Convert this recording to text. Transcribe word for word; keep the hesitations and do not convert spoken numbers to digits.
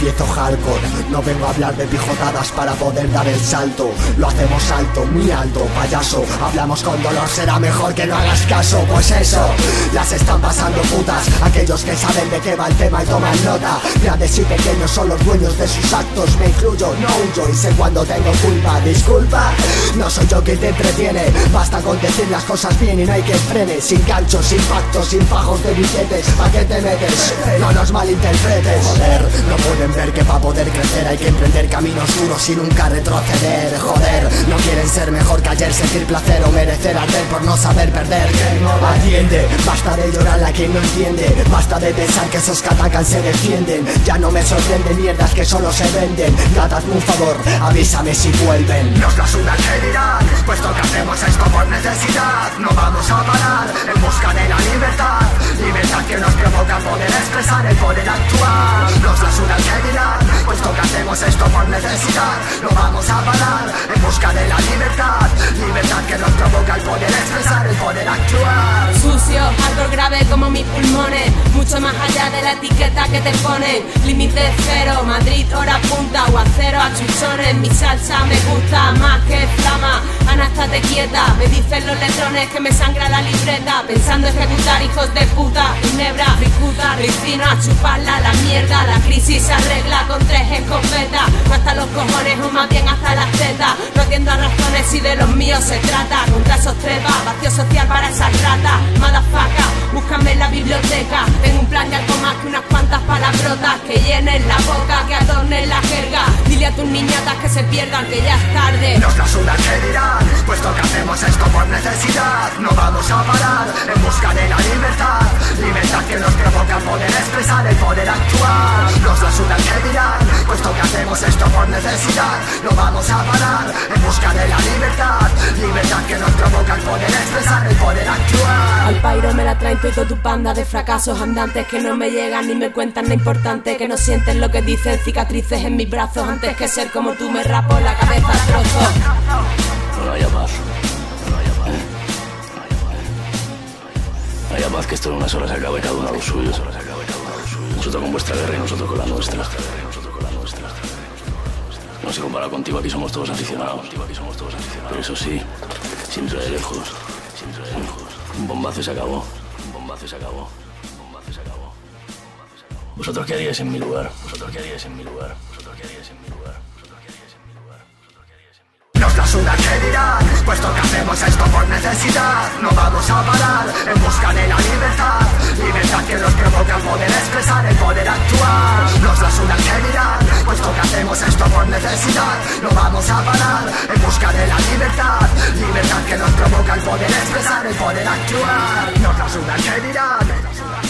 empiezo hardcore. No vengo a hablar de pijotadas para poder dar el salto. Lo hacemos alto, muy alto, payaso. Hablamos con dolor, será mejor que no hagas caso. Pues eso, las están pasando putas aquellos que saben de qué va el tema y toman nota. Grandes y pequeños son los dueños de sus actos. Me incluyo, no huyo y sé cuando tengo culpa. Disculpa, no soy yo quien te entretiene. Basta con decir las cosas bien y no hay que frene. Sin ganchos, sin pactos, sin fajos de billetes. ¿Pa' qué te metes? No nos malinterpretes. Joder, no pueden ver que para poder crecer hay que emprender caminos duros y nunca retroceder. Joder, no quieren ser mejor que ayer, sentir placer o merecer arder por no saber perder. Atiende, basta de llorar a quien no entiende. Basta de pensar que esos que atacan se defienden. Ya no me sorprende mierdas que solo se venden. Dadme un favor, avísame si vuelven. Nos la suda que dirán, puesto que hacemos esto por necesidad. No vamos a parar en busca de la libertad. Libertad que nos provoca poder expresar, el poder actuar. Nos la suda que dirán, puesto que hacemos esto por necesidad. No vamos a parar en busca de la libertad. Libertad que nos provoca el poder expresar, el poder actuar. Sucio, algo grave como mis pulmones. Mucho más allá de la etiqueta que te ponen. Límite cero, Madrid hora punta. Aguacero a chuchones, mi salsa me gusta más que flama. Ana, estate quieta, me dicen los letrones que me sangra la libreta. Pensando ejecutar hijos de puta. Ginebra, ricuta, ricino a chuparla la mierda. La crisis se arregla con tres escopetas. No hasta los cojones o más bien hasta las tetas. No atiendo a razones si de los míos se trata. Contra esos trepas, vacío social para esas ratas. Madafaca, búscame en la biblioteca. Tengo un plan de algo más que unas cuantas palabrotas que llenen la boca, que adornen la jerga. Dile a tus niñatas que se pierdan, que ya es tarde. Nos la suda que dirán, puesto que hacemos esto por necesidad. No vamos a parar en busca de la libertad. Libertad que nos provoca poder expresar, el poder actuar. Nos la suda que dirán, puesto que hacemos esto por necesidad. No vamos a parar en busca de la libertad. Libertad que nos provoca el poder expresar, el poder actuar. Al pairo me la traen todo tu panda de fracasos andantes que no me llegan ni me cuentan lo importante, que no sienten lo que dicen, cicatrices en mis brazos. Antes que ser como tú me rapo la cabeza a trozos. No haya paz. No haya paz. No haya paz, que esto en unas horas acabe cada uno a lo suyo. Nosotros con vuestra guerra y nosotros con la nuestra. No se compara contigo, aquí somos todos aficionados. Pero eso sí, siempre de lejos. Un bombazo y se acabó. Un bombazo y se acabó. Un bombazo y se acabó. ¿Vosotros qué haríais en mi lugar? ¿Vosotros qué haríais en mi lugar? ¿Vosotros qué haríais en mi lugar? ¿Vosotros qué haríais en mi lugar? ¿Vosotros qué haríais en mi lugar? Nos la suda que dirán, puesto que hacemos esto por necesidad. No vamos a parar en busca de la libertad. Libertad que nos provoca el poder expresar, el poder actuar. Nos la suda que dirán, puesto que hacemos esto por necesidad. No vamos a parar en busca de la libertad. Libertad que nos provoca el poder expresar, el poder actuar. Nos la suda que dirán.